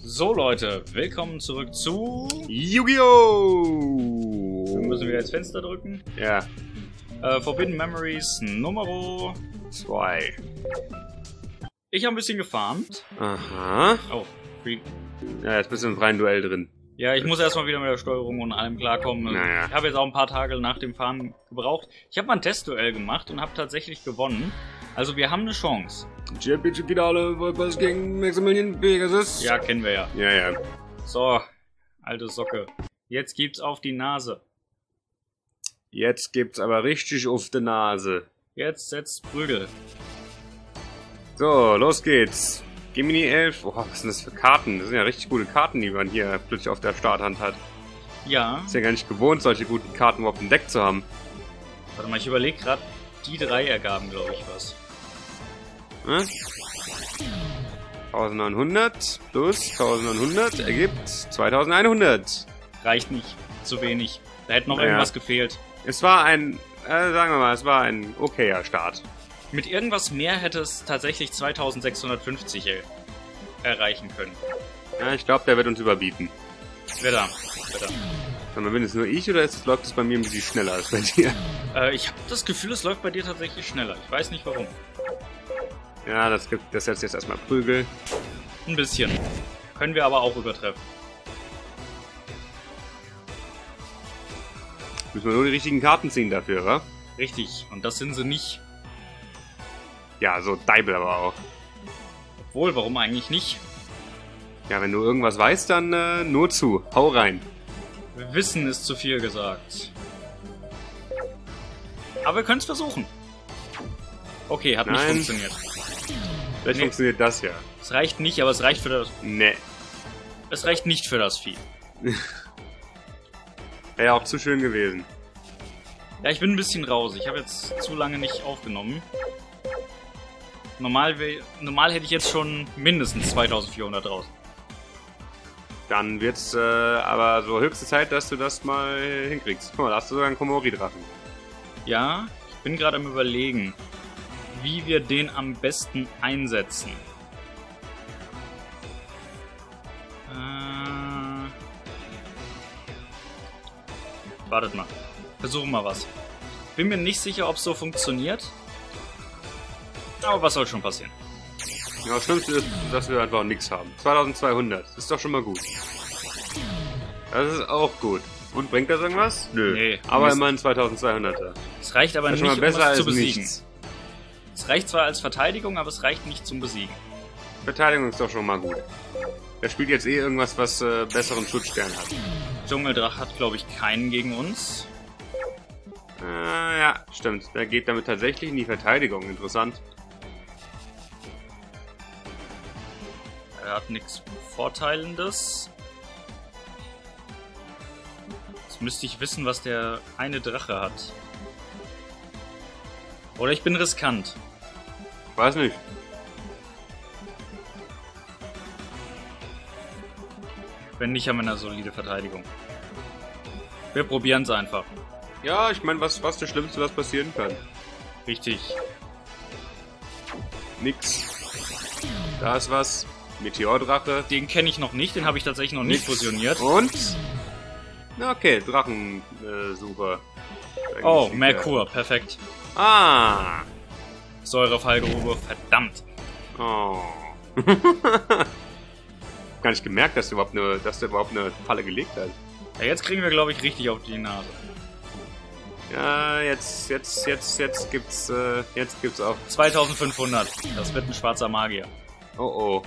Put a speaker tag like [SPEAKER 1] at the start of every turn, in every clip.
[SPEAKER 1] So Leute, willkommen zurück zu
[SPEAKER 2] Yu-Gi-Oh!
[SPEAKER 1] Wir müssen wieder ins Fenster drücken.
[SPEAKER 2] Ja.
[SPEAKER 1] Forbidden Memories Nummer
[SPEAKER 2] 2.
[SPEAKER 1] Ich habe ein bisschen gefarmt.
[SPEAKER 2] Aha.
[SPEAKER 1] Oh, Freak.
[SPEAKER 2] Ja, jetzt bist du im freien Duell drin.
[SPEAKER 1] Ja, ich muss erstmal wieder mit der Steuerung und allem klarkommen.
[SPEAKER 2] Naja.
[SPEAKER 1] Ich habe jetzt auch ein paar Tage nach dem Farmen gebraucht. Ich habe mal ein Testduell gemacht und habe tatsächlich gewonnen. Also wir haben eine Chance.
[SPEAKER 2] Championship-Finale, Vipers gegen Maximilian Pegasus.
[SPEAKER 1] Ja, kennen wir ja.
[SPEAKER 2] Ja, ja.
[SPEAKER 1] So, alte Socke. Jetzt gibt's auf die Nase.
[SPEAKER 2] Jetzt gibt's aber richtig auf die Nase.
[SPEAKER 1] Jetzt setzt Prügel.
[SPEAKER 2] So, los geht's. Gemini 11. Oh, was sind das für Karten? Das sind ja richtig gute Karten, die man hier plötzlich auf der Starthand hat.
[SPEAKER 1] Ja.
[SPEAKER 2] Ist ja gar nicht gewohnt, solche guten Karten überhaupt im Deck zu haben.
[SPEAKER 1] Warte mal, ich überlege gerade, die drei ergaben, glaube ich, was.
[SPEAKER 2] Hm? 1900 plus 1900 ergibt 2100.
[SPEAKER 1] Reicht nicht. Zu wenig. Da hätte noch
[SPEAKER 2] Naja.
[SPEAKER 1] irgendwas gefehlt.
[SPEAKER 2] Es war ein, sagen wir mal, es war ein okayer Start.
[SPEAKER 1] Mit irgendwas mehr hätte es tatsächlich 2650 erreichen können.
[SPEAKER 2] Ja, ich glaube, der wird uns überbieten.
[SPEAKER 1] Wer da?
[SPEAKER 2] Sag mal, bin es nur ich oder läuft es bei mir ein bisschen schneller als bei dir?
[SPEAKER 1] Ich habe das Gefühl, es läuft bei dir tatsächlich schneller. Ich weiß nicht warum.
[SPEAKER 2] Ja, das setzt jetzt erstmal Prügel.
[SPEAKER 1] Ein bisschen. Können wir aber auch übertreffen.
[SPEAKER 2] Müssen wir nur die richtigen Karten ziehen dafür, wa?
[SPEAKER 1] Richtig. Und das sind sie nicht.
[SPEAKER 2] Ja, so Deibel aber auch.
[SPEAKER 1] Obwohl, warum eigentlich nicht?
[SPEAKER 2] Ja, wenn du irgendwas weißt, dann nur zu. Hau rein.
[SPEAKER 1] Wissen ist zu viel gesagt. Aber wir können es versuchen. Okay, hat nicht
[SPEAKER 2] Nein.
[SPEAKER 1] funktioniert.
[SPEAKER 2] Vielleicht
[SPEAKER 1] Nee.
[SPEAKER 2] funktioniert das ja.
[SPEAKER 1] Es reicht nicht, aber es reicht für das.
[SPEAKER 2] Ne.
[SPEAKER 1] Es reicht nicht für das Vieh.
[SPEAKER 2] Wäre ja auch zu schön gewesen.
[SPEAKER 1] Ja, ich bin ein bisschen raus. Ich habe jetzt zu lange nicht aufgenommen. Normal hätte ich jetzt schon mindestens 2400 raus.
[SPEAKER 2] Dann wird's aber so höchste Zeit, dass du das mal hinkriegst. Guck mal, da hast du sogar einen Komori-Drachen.
[SPEAKER 1] Ja, ich bin gerade am Überlegen, wie wir den am besten einsetzen. Wartet mal. Versuchen mal was. Bin mir nicht sicher, ob es so funktioniert. Aber was soll schon passieren?
[SPEAKER 2] Ja, das Schlimmste ist, dass wir einfach nichts haben. 2200, das ist doch schon mal gut. Das ist auch gut. Und bringt das irgendwas? Nö.
[SPEAKER 1] Nee.
[SPEAKER 2] Aber
[SPEAKER 1] Mist.
[SPEAKER 2] immerhin 2200er.
[SPEAKER 1] Es reicht aber
[SPEAKER 2] Das
[SPEAKER 1] nicht,
[SPEAKER 2] ist schon mal
[SPEAKER 1] um
[SPEAKER 2] besser
[SPEAKER 1] es zu
[SPEAKER 2] als
[SPEAKER 1] besiegen.
[SPEAKER 2] nichts.
[SPEAKER 1] Es reicht zwar als Verteidigung, aber es reicht nicht zum Besiegen.
[SPEAKER 2] Verteidigung ist doch schon mal gut. Der spielt jetzt eh irgendwas, was besseren Schutzstern hat.
[SPEAKER 1] Dschungeldrach hat, glaube ich, keinen gegen uns.
[SPEAKER 2] Ja, stimmt. Der geht damit tatsächlich in die Verteidigung. Interessant.
[SPEAKER 1] Er hat nichts Vorteilendes. Jetzt müsste ich wissen, was der eine Drache hat. Oder ich bin riskant.
[SPEAKER 2] Weiß nicht.
[SPEAKER 1] Wenn nicht, haben wir eine solide Verteidigung. Wir probieren es einfach.
[SPEAKER 2] Ja, ich meine, was das Schlimmste, was passieren kann?
[SPEAKER 1] Richtig.
[SPEAKER 2] Nix. Da ist was. Meteordrache.
[SPEAKER 1] Den kenne ich noch nicht, den habe ich tatsächlich noch nicht fusioniert.
[SPEAKER 2] Und? Na okay, Drachensucher.
[SPEAKER 1] Oh, Merkur, perfekt.
[SPEAKER 2] Ah.
[SPEAKER 1] Säurefallgrube, verdammt.
[SPEAKER 2] Oh. Gar nicht gemerkt, dass der überhaupt eine Falle gelegt hat.
[SPEAKER 1] Ja, jetzt kriegen wir, glaube ich, richtig auf die Nase.
[SPEAKER 2] Ja, jetzt gibt's auch.
[SPEAKER 1] 2500. Das wird ein schwarzer Magier.
[SPEAKER 2] Oh oh.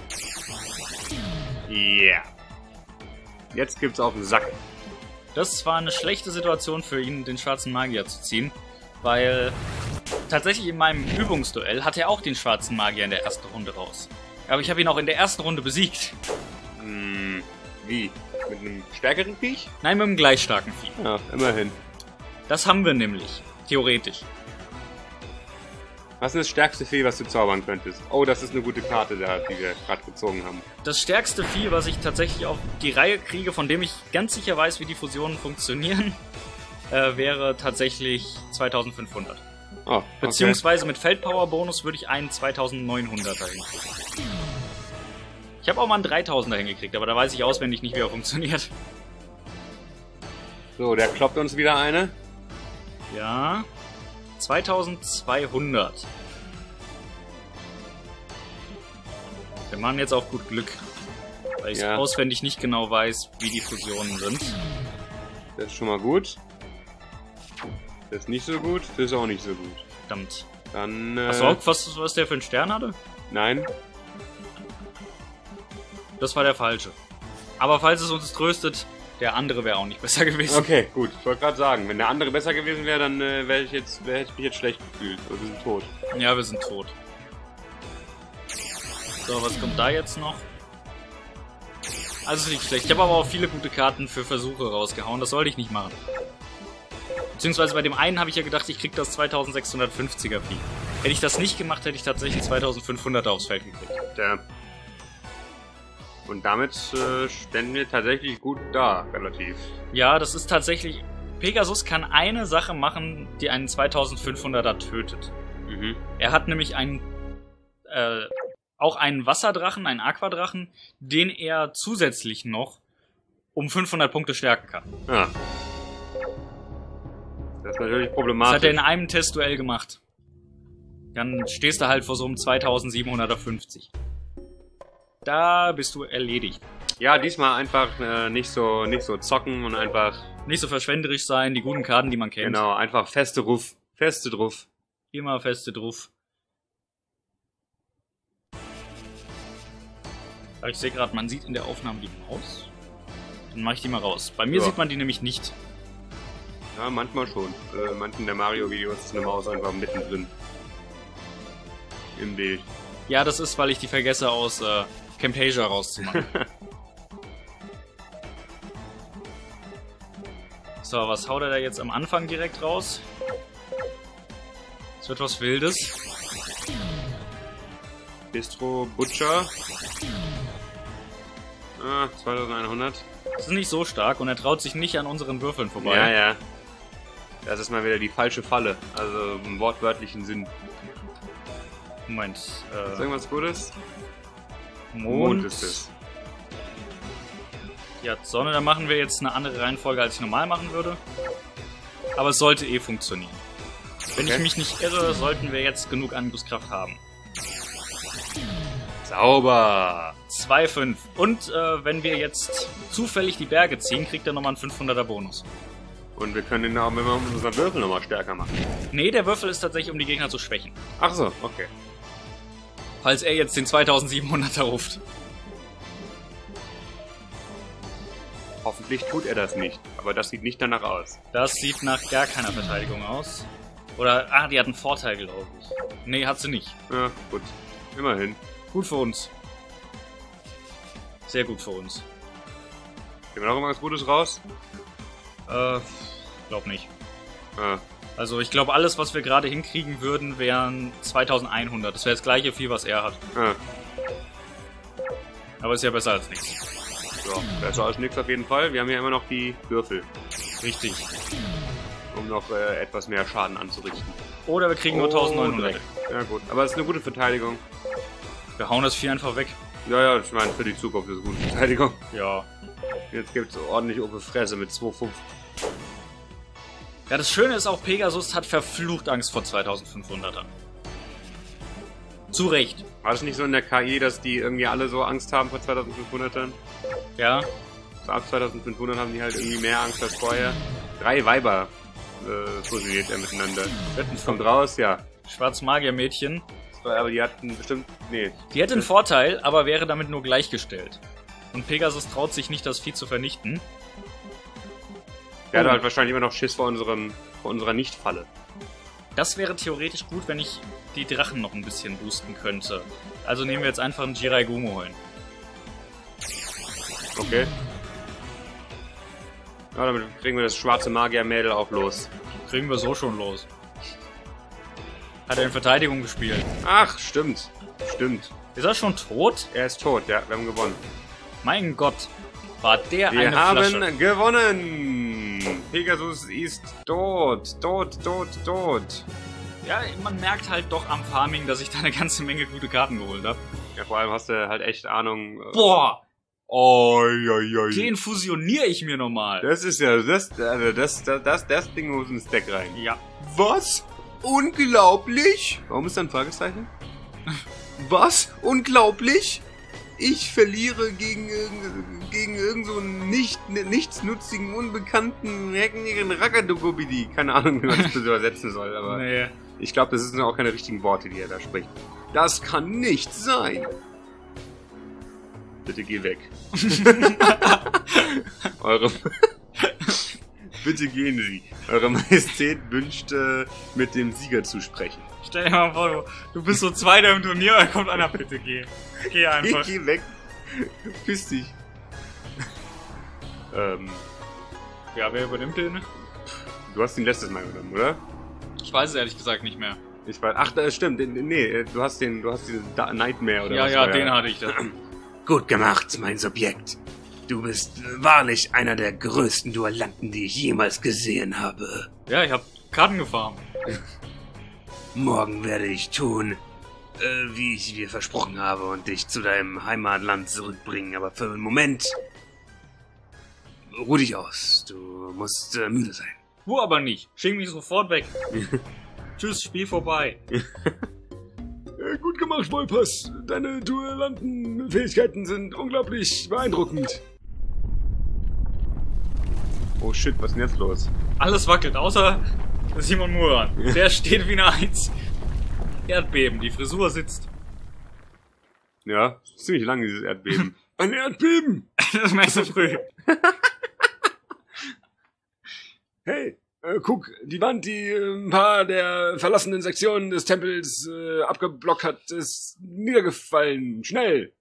[SPEAKER 2] Yeah. Jetzt gibt's auf den Sack.
[SPEAKER 1] Das war eine schlechte Situation für ihn, den schwarzen Magier zu ziehen, weil tatsächlich in meinem Übungsduell hat er auch den schwarzen Magier in der ersten Runde raus. Aber ich habe ihn auch in der ersten Runde besiegt.
[SPEAKER 2] Hm, wie? Mit einem stärkeren Viech?
[SPEAKER 1] Nein, mit einem gleich starken Vieh.
[SPEAKER 2] Ja, immerhin.
[SPEAKER 1] Das haben wir nämlich. Theoretisch.
[SPEAKER 2] Was ist das stärkste Vieh, was du zaubern könntest? Oh, das ist eine gute Karte, die wir gerade gezogen haben.
[SPEAKER 1] Das stärkste Vieh, was ich tatsächlich auf die Reihe kriege, von dem ich ganz sicher weiß, wie die Fusionen funktionieren, wäre tatsächlich 2500.
[SPEAKER 2] Oh, okay.
[SPEAKER 1] Beziehungsweise mit Feldpower-Bonus würde ich einen 2900er hinkriegen. Ich habe auch mal einen 3000er hingekriegt, aber da weiß ich auswendig nicht, wie er funktioniert.
[SPEAKER 2] So, der kloppt uns wieder eine.
[SPEAKER 1] Ja. 2200. Wir machen jetzt auf gut Glück. Weil ich auswendig nicht genau weiß, wie die Fusionen sind.
[SPEAKER 2] Das ist schon mal gut. Das ist nicht so gut. Das ist auch nicht so gut.
[SPEAKER 1] Verdammt.
[SPEAKER 2] Dann,
[SPEAKER 1] Hast du auch was der für einen Stern hatte?
[SPEAKER 2] Nein.
[SPEAKER 1] Das war der falsche. Aber falls es uns tröstet, der andere wäre auch nicht besser gewesen.
[SPEAKER 2] Okay, gut. Ich wollte gerade sagen, wenn der andere besser gewesen wäre, dann hätte ich mich jetzt schlecht gefühlt. Wir sind tot.
[SPEAKER 1] Ja, wir sind tot. So, was kommt da jetzt noch? Also nicht schlecht. Ich habe aber auch viele gute Karten für Versuche rausgehauen. Das sollte ich nicht machen. Beziehungsweise bei dem einen habe ich ja gedacht, ich krieg das 2650er Vieh. Hätte ich das nicht gemacht, hätte ich tatsächlich 2500er aufs Feld gekriegt.
[SPEAKER 2] Ja. Und damit ständen wir tatsächlich gut da, relativ.
[SPEAKER 1] Ja, das ist tatsächlich... Pegasus kann eine Sache machen, die einen 2500er tötet.
[SPEAKER 2] Mhm.
[SPEAKER 1] Er hat nämlich einen... auch einen Wasserdrachen, einen Aquadrachen, den er zusätzlich noch um 500 Punkte stärken kann.
[SPEAKER 2] Ja. Das ist natürlich problematisch.
[SPEAKER 1] Das hat er in einem Testduell gemacht. Dann stehst du halt vor so einem 2750. Da bist du erledigt.
[SPEAKER 2] Ja, diesmal einfach nicht so zocken und einfach...
[SPEAKER 1] Nicht so verschwenderisch sein, die guten Karten, die man kennt.
[SPEAKER 2] Genau, einfach feste drauf. Feste drauf.
[SPEAKER 1] Immer feste drauf. Ich sehe gerade, man sieht in der Aufnahme die Maus. Dann mache ich die mal raus. Bei mir sieht man die nämlich nicht.
[SPEAKER 2] Ja, manchmal schon. Manchen der Mario-Videos ist eine Maus einfach mittendrin. Im Bild.
[SPEAKER 1] Ja, das ist, weil ich die vergesse, aus Camtasia rauszumachen. So, was haut er da jetzt am Anfang direkt raus? Das wird was Wildes.
[SPEAKER 2] Bistro Butcher. Ah, 2100.
[SPEAKER 1] Das ist nicht so stark und er traut sich nicht an unseren Würfeln vorbei.
[SPEAKER 2] Ja, ja. Das ist mal wieder die falsche Falle. Also im wortwörtlichen Sinn.
[SPEAKER 1] Moment.
[SPEAKER 2] Ist irgendwas Gutes?
[SPEAKER 1] Mond
[SPEAKER 2] ist es.
[SPEAKER 1] Ja, Sonne, da machen wir jetzt eine andere Reihenfolge, als ich normal machen würde. Aber es sollte eh funktionieren. Wenn ich mich nicht irre, sollten wir jetzt genug Angriffskraft haben.
[SPEAKER 2] Sauber!
[SPEAKER 1] 2,5. Und wenn wir jetzt zufällig die Berge ziehen, kriegt er nochmal einen 500er Bonus.
[SPEAKER 2] Und wir können ihn auch, wenn wir unseren Würfel nochmal stärker machen.
[SPEAKER 1] Nee, der Würfel ist tatsächlich, um die Gegner zu schwächen.
[SPEAKER 2] Ach so, okay.
[SPEAKER 1] Falls er jetzt den 2700er ruft.
[SPEAKER 2] Hoffentlich tut er das nicht, aber das sieht nicht danach aus.
[SPEAKER 1] Das sieht nach gar keiner Verteidigung aus. Oder, die hat einen Vorteil, glaube ich. Nee, hat sie nicht.
[SPEAKER 2] Ja, gut. Immerhin.
[SPEAKER 1] Gut für uns. Sehr gut für uns.
[SPEAKER 2] Gehen wir noch irgendwas Gutes raus?
[SPEAKER 1] Glaub nicht.
[SPEAKER 2] Ah.
[SPEAKER 1] Also ich glaube, alles, was wir gerade hinkriegen würden, wären 2100. Das wäre das gleiche viel, was er hat.
[SPEAKER 2] Ah.
[SPEAKER 1] Aber ist ja besser als nichts.
[SPEAKER 2] Ja, besser als nichts auf jeden Fall. Wir haben ja immer noch die Würfel.
[SPEAKER 1] Richtig.
[SPEAKER 2] Um noch etwas mehr Schaden anzurichten.
[SPEAKER 1] Oder wir kriegen nur 1900.
[SPEAKER 2] Ja gut, aber es ist eine gute Verteidigung.
[SPEAKER 1] Wir hauen das Vieh einfach weg.
[SPEAKER 2] Ja, ich meine, für die Zukunft ist es eine gute Verteidigung.
[SPEAKER 1] Ja.
[SPEAKER 2] Jetzt gibt es ordentlich auf die Fresse mit 2,5.
[SPEAKER 1] Ja, das Schöne ist auch, Pegasus hat verflucht Angst vor 2500ern. Zu Recht.
[SPEAKER 2] War das nicht so in der KI, dass die irgendwie alle so Angst haben vor 2500ern?
[SPEAKER 1] Ja.
[SPEAKER 2] So ab 2500 haben die halt irgendwie mehr Angst als vorher. 3 Weiber fusioniert er miteinander. Das kommt raus, ja.
[SPEAKER 1] Schwarzmagier-Mädchen.
[SPEAKER 2] Aber die hatten bestimmt... Nee.
[SPEAKER 1] Die hätte einen Vorteil, aber wäre damit nur gleichgestellt. Und Pegasus traut sich nicht, das Vieh zu vernichten.
[SPEAKER 2] Der hat halt wahrscheinlich immer noch Schiss vor unserer Nicht-Falle.
[SPEAKER 1] Das wäre theoretisch gut, wenn ich die Drachen noch ein bisschen boosten könnte. Also nehmen wir jetzt einfach einen Jiraiya hin.
[SPEAKER 2] Okay. Ja, damit kriegen wir das schwarze Magier-Mädel auch los.
[SPEAKER 1] Kriegen wir so schon los. Hat er in Verteidigung gespielt.
[SPEAKER 2] Ach, stimmt. Stimmt.
[SPEAKER 1] Ist er schon tot?
[SPEAKER 2] Er ist tot, ja. Wir haben gewonnen.
[SPEAKER 1] Mein Gott. War der
[SPEAKER 2] Wir
[SPEAKER 1] eine
[SPEAKER 2] haben
[SPEAKER 1] Flasche.
[SPEAKER 2] gewonnen! Pegasus ist tot. Tot.
[SPEAKER 1] Ja, man merkt halt doch am Farming, dass ich da eine ganze Menge gute Karten geholt habe.
[SPEAKER 2] Ja, vor allem hast du halt echt Ahnung.
[SPEAKER 1] Boah!
[SPEAKER 2] Oi, oi, oi.
[SPEAKER 1] Den fusioniere ich mir nochmal.
[SPEAKER 2] Das ist ja, das Ding muss ins Deck rein.
[SPEAKER 1] Ja.
[SPEAKER 2] Was? Unglaublich? Warum ist da ein Fragezeichen? Was? Unglaublich? Ich verliere gegen irgend so einen nichtsnutzigen, unbekannten Rackadogobidi. Keine Ahnung, wie man das übersetzen soll, aber
[SPEAKER 1] Nee.
[SPEAKER 2] ich glaube, das sind auch keine richtigen Worte, die er da spricht. Das kann nicht sein. Bitte geh weg. Bitte gehen Sie. Eure Majestät wünscht, mit dem Sieger zu sprechen.
[SPEAKER 1] Stell dir mal vor, du bist so Zweiter im Turnier, da kommt einer, bitte geh. Geh einfach.
[SPEAKER 2] Geh weg. Piss dich.
[SPEAKER 1] Ja, wer übernimmt den?
[SPEAKER 2] Du hast ihn letztes Mal genommen, oder?
[SPEAKER 1] Ich weiß es ehrlich gesagt nicht mehr.
[SPEAKER 2] Ich weiß. Ach, das stimmt. Nee, du hast den Nightmare oder
[SPEAKER 1] Ja,
[SPEAKER 2] was?
[SPEAKER 1] ja, den hatte ich da.
[SPEAKER 3] Gut gemacht, mein Subjekt. Du bist wahrlich einer der größten Duellanten, die ich jemals gesehen habe.
[SPEAKER 1] Ja, ich hab Karten gefarmt.
[SPEAKER 3] Morgen werde ich tun, wie ich dir versprochen habe und dich zu deinem Heimatland zurückbringen. Aber für den Moment, ruh dich aus. Du musst müde sein.
[SPEAKER 1] Wo aber nicht. Schick mich sofort weg. Tschüss, Spiel vorbei.
[SPEAKER 3] Gut gemacht, Wolpers. Deine Duellantenfähigkeiten sind unglaublich beeindruckend.
[SPEAKER 2] Oh shit, was ist denn jetzt los?
[SPEAKER 1] Alles wackelt, außer Simon Muran. Der steht wie eine Eins. Erdbeben, die Frisur sitzt.
[SPEAKER 2] Ja, ziemlich lang dieses Erdbeben.
[SPEAKER 3] Ein Erdbeben!
[SPEAKER 1] Das merkst du früh.
[SPEAKER 3] Hey, guck, die Wand, die ein paar der verlassenen Sektionen des Tempels abgeblockt hat, ist niedergefallen. Schnell!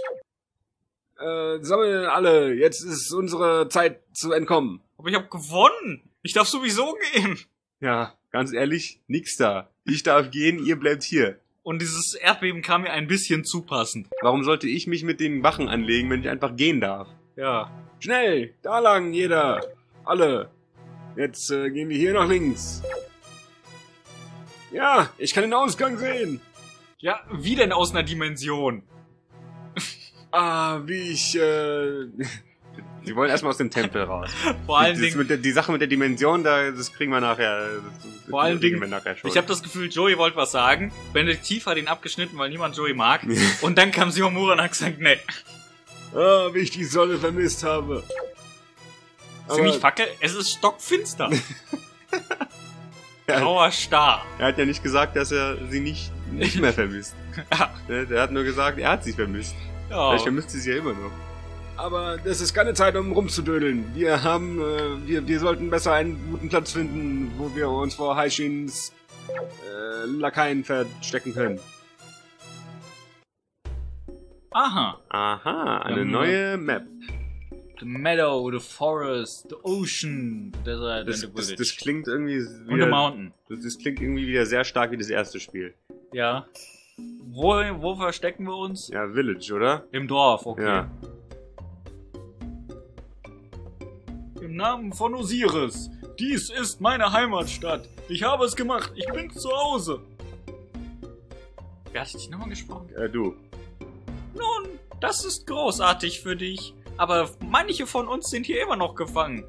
[SPEAKER 3] Sammeln alle, jetzt ist unsere Zeit zu entkommen.
[SPEAKER 1] Aber ich hab gewonnen. Ich darf sowieso gehen.
[SPEAKER 2] Ja, ganz ehrlich, nix da. Ich darf gehen, ihr bleibt hier.
[SPEAKER 1] Und dieses Erdbeben kam mir ein bisschen zu passend.
[SPEAKER 2] Warum sollte ich mich mit den Wachen anlegen, wenn ich einfach gehen darf?
[SPEAKER 1] Ja.
[SPEAKER 3] Schnell, da lang, jeder. Alle. Jetzt gehen wir hier nach links. Ja, ich kann den Ausgang sehen.
[SPEAKER 1] Ja, wie denn aus einer Dimension?
[SPEAKER 3] Ah, wie ich,
[SPEAKER 2] Sie wollen erstmal aus dem Tempel raus.
[SPEAKER 1] Vor allen Dingen,
[SPEAKER 2] Die Sache mit der Dimension, das kriegen wir nachher.
[SPEAKER 1] Vor allen Dingen,
[SPEAKER 2] wir nachher schon.
[SPEAKER 1] ich habe das Gefühl, Joey wollte was sagen. Benedikt hat ihn abgeschnitten, weil niemand Joey mag. Und dann kam Simon Muran und hat gesagt, nee.
[SPEAKER 3] Ah, wie ich die Sonne vermisst habe.
[SPEAKER 1] Ziemlich Fackel, es ist stockfinster.
[SPEAKER 2] Ja.
[SPEAKER 1] Grauer Star.
[SPEAKER 2] Er hat ja nicht gesagt, dass er sie nicht mehr vermisst. Der hat nur gesagt, er hat sie vermisst.
[SPEAKER 1] Ja.
[SPEAKER 2] Vielleicht vermisst sie ja immer noch.
[SPEAKER 3] Aber das ist keine Zeit, um rumzudödeln. Wir haben, wir sollten besser einen guten Platz finden, wo wir uns vor Haishins Lakaien verstecken können.
[SPEAKER 1] Aha.
[SPEAKER 2] Aha, eine neue Map.
[SPEAKER 1] The meadow, the forest, the ocean, the desert and the village.
[SPEAKER 2] Das klingt irgendwie
[SPEAKER 1] Und the mountain.
[SPEAKER 2] Das klingt irgendwie wieder sehr stark wie das erste Spiel.
[SPEAKER 1] Ja. Wo verstecken wir uns?
[SPEAKER 2] Ja, Village, oder?
[SPEAKER 1] Im Dorf, okay.
[SPEAKER 2] Ja.
[SPEAKER 1] Im Namen von Osiris. Dies ist meine Heimatstadt. Ich habe es gemacht. Ich bin zu Hause. Wer hat dich nochmal gesprochen?
[SPEAKER 2] Du.
[SPEAKER 1] Nun, das ist großartig für dich. Aber manche von uns sind hier immer noch gefangen.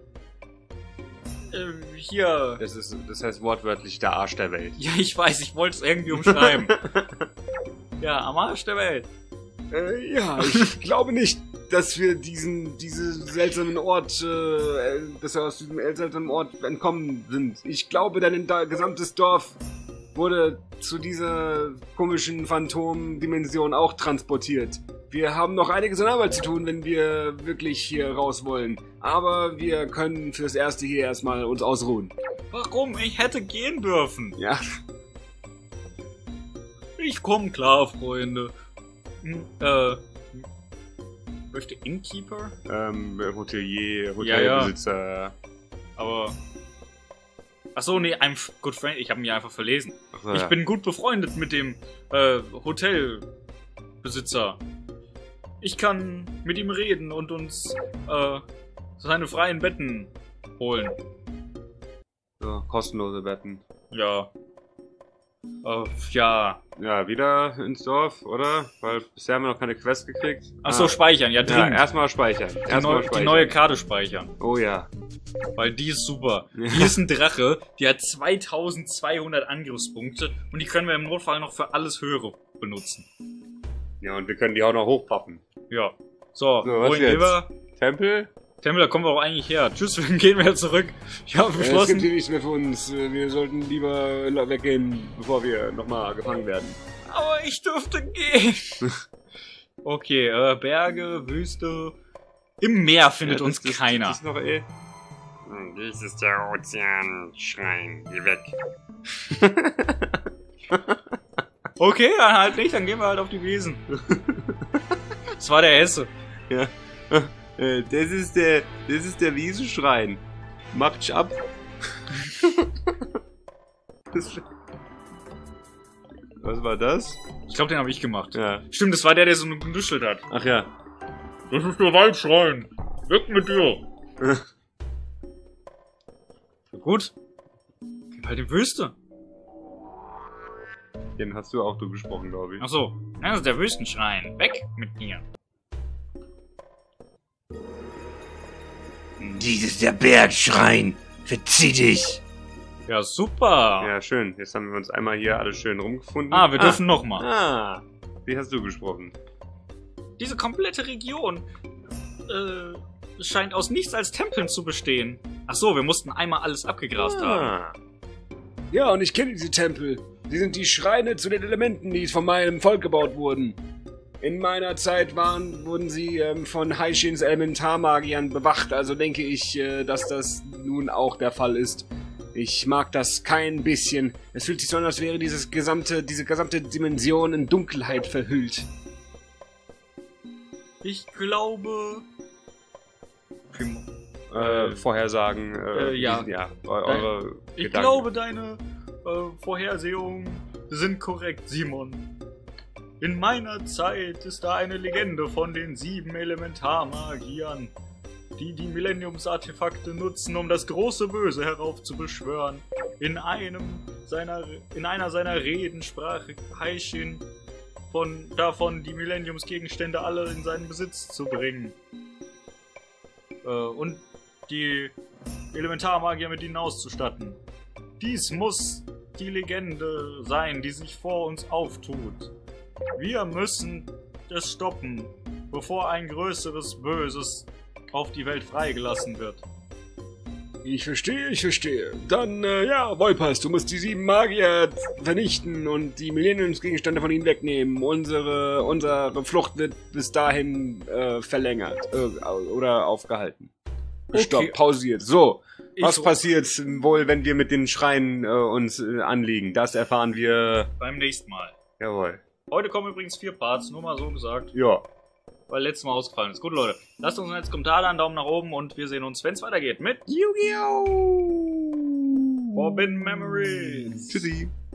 [SPEAKER 1] Hier.
[SPEAKER 2] Das heißt wortwörtlich der Arsch der Welt.
[SPEAKER 1] Ja, ich weiß, ich wollte es irgendwie umschreiben. Ja, am Arsch der Welt.
[SPEAKER 3] Ja, ich glaube nicht, dass wir diesen seltsamen Ort, dass wir aus diesem seltsamen Ort entkommen sind. Ich glaube, dein gesamtes Dorf wurde zu dieser komischen Phantomdimension auch transportiert. Wir haben noch einiges an Arbeit zu tun, wenn wir wirklich hier raus wollen. Aber wir können fürs Erste hier erstmal uns ausruhen.
[SPEAKER 1] Warum? Ich hätte gehen dürfen.
[SPEAKER 3] Ja.
[SPEAKER 1] Ich komm klar, Freunde. Möchte Innkeeper?
[SPEAKER 2] Hotelbesitzer.
[SPEAKER 1] Aber... Achso, nee, I'm good friend. Ich habe mich einfach verlesen.
[SPEAKER 2] So,
[SPEAKER 1] ich
[SPEAKER 2] ja.
[SPEAKER 1] bin gut befreundet mit dem Hotelbesitzer. Ich kann mit ihm reden und uns seine freien Betten holen.
[SPEAKER 2] So, kostenlose Betten.
[SPEAKER 1] Ja. Ja.
[SPEAKER 2] Ja, wieder ins Dorf, oder? Weil bisher haben wir noch keine Quest gekriegt.
[SPEAKER 1] Achso, speichern, ja,
[SPEAKER 2] Ja,
[SPEAKER 1] dringend.
[SPEAKER 2] erstmal speichern.
[SPEAKER 1] Die neue Karte speichern.
[SPEAKER 2] Oh ja.
[SPEAKER 1] Weil die ist super.
[SPEAKER 2] Ja.
[SPEAKER 1] Die ist ein Drache, die hat 2200 Angriffspunkte und die können wir im Notfall noch für alles Höhere benutzen.
[SPEAKER 2] Ja, und wir können die auch noch hochpappen.
[SPEAKER 1] Ja. So,
[SPEAKER 2] was
[SPEAKER 1] wohin
[SPEAKER 2] jetzt?
[SPEAKER 1] gehen wir?
[SPEAKER 2] Tempel?
[SPEAKER 1] Tempel, da kommen wir auch eigentlich her. Tschüss, wir gehen wieder zurück. Ich habe
[SPEAKER 3] Es gibt
[SPEAKER 1] beschlossen.
[SPEAKER 3] hier nichts mehr für uns. Wir sollten lieber weggehen, bevor wir nochmal gefangen werden.
[SPEAKER 1] Aber ich dürfte gehen. Okay, Berge, Wüste. Im Meer findet uns keiner.
[SPEAKER 2] Das ist noch eh.
[SPEAKER 4] Dies ist der Ozeanschrein. Geh weg.
[SPEAKER 1] Okay, dann halt nicht, dann gehen wir halt auf die Wiesen. Das war der Hesse.
[SPEAKER 2] Ja. Das ist der Wiesenschrein. Macht's ab. Was war das?
[SPEAKER 1] Ich glaube, den habe ich gemacht.
[SPEAKER 2] Ja.
[SPEAKER 1] Stimmt, das war der so genuschelt hat.
[SPEAKER 2] Ach ja.
[SPEAKER 1] Das ist der Waldschrein. Weg mit dir. Gut. Geh halt in die Wüste.
[SPEAKER 2] Den hast du auch gesprochen, glaube ich.
[SPEAKER 1] Achso, das ist der Wüstenschrein. Weg mit dir.
[SPEAKER 4] Dies ist der Bergschrein. Verzieh dich.
[SPEAKER 1] Ja, super.
[SPEAKER 2] Ja, schön. Jetzt haben wir uns einmal hier alle schön rumgefunden.
[SPEAKER 1] Ah, wir dürfen nochmal.
[SPEAKER 2] Ah, wie hast du gesprochen?
[SPEAKER 1] Diese komplette Region scheint aus nichts als Tempeln zu bestehen. Achso, wir mussten einmal alles abgegrast haben.
[SPEAKER 2] Ah.
[SPEAKER 3] Ja, und ich kenne diese Tempel. Sie sind die Schreine zu den Elementen, die von meinem Volk gebaut wurden. In meiner Zeit wurden sie von Haishins Elementarmagiern bewacht, also denke ich, dass das nun auch der Fall ist. Ich mag das kein bisschen. Es fühlt sich so an, als wäre diese gesamte Dimension in Dunkelheit verhüllt.
[SPEAKER 1] Ich glaube...
[SPEAKER 2] Vorhersagen.
[SPEAKER 1] ja.
[SPEAKER 2] Eure
[SPEAKER 1] Ich
[SPEAKER 2] Gedanken.
[SPEAKER 1] glaube, deine Vorhersehungen sind korrekt, Simon. In meiner Zeit ist da eine Legende von den 7 Elementarmagiern, die die Millenniumsartefakte nutzen, um das große Böse heraufzubeschwören. In einer seiner Reden sprach Haishin davon, die Millenniumsgegenstände alle in seinen Besitz zu bringen. Und die Elementarmagier mit ihnen auszustatten. Dies muss die Legende sein, die sich vor uns auftut. Wir müssen es stoppen, bevor ein größeres Böses auf die Welt freigelassen wird.
[SPEAKER 3] Ich verstehe. Dann, ja, Wolpers, du musst die 7 Magier vernichten und die Millenniumsgegenstände von ihnen wegnehmen. Unsere Flucht wird bis dahin verlängert oder aufgehalten. Stopp,
[SPEAKER 1] Okay.
[SPEAKER 3] pausiert. So, was
[SPEAKER 1] Ich-
[SPEAKER 3] passiert wohl, wenn wir mit den Schreien uns anlegen? Das erfahren wir...
[SPEAKER 1] Beim nächsten Mal.
[SPEAKER 2] Jawohl.
[SPEAKER 1] Heute kommen übrigens 4 Parts, nur mal so gesagt,
[SPEAKER 3] Ja.
[SPEAKER 1] weil letztes Mal ausgefallen ist. Gut, Leute, lasst uns jetzt Kommentare da, einen Daumen nach oben und wir sehen uns, wenn es weitergeht mit
[SPEAKER 3] Yu-Gi-Oh!
[SPEAKER 1] Forbidden Memories.
[SPEAKER 2] Tschüssi.